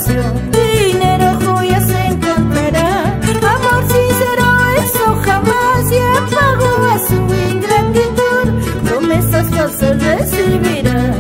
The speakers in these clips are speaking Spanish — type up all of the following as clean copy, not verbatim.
pasión. Dinero, joyas se encontrará, amor sincero eso jamás. Y en pago a su ingratitud, promesas falsas recibirá.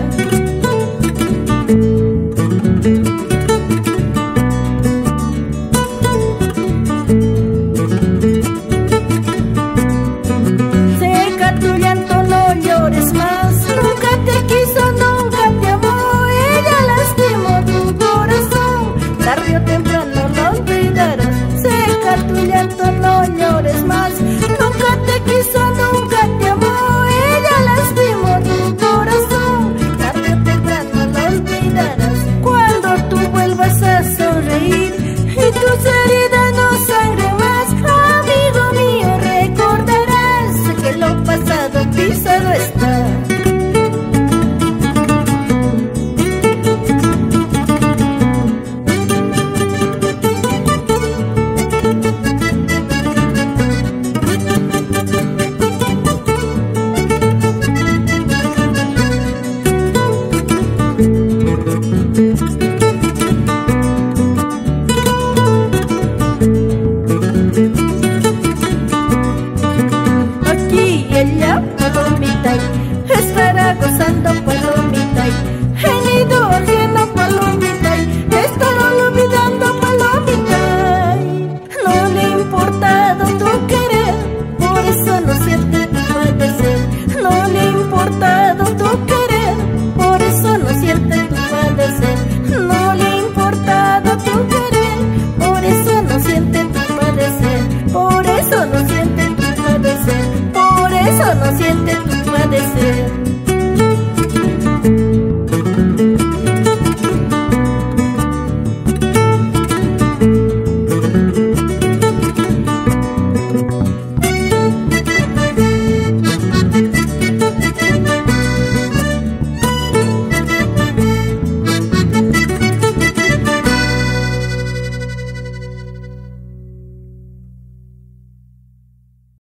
Seca tu llanto, no llores más. Nunca te quiso, nunca te amó. Ella lastimó tu corazón, tarde o temprano lo olvidarás. Seca tu llanto, no llores más. Nunca te quiso, nunca te amó. Ella lastimó tu corazón, tarde o temprano lo olvidarás. Cuando tú vuelvas a sonreír y tus heridas no sangren más, amigo mío, recordarás que lo pasado pisado está.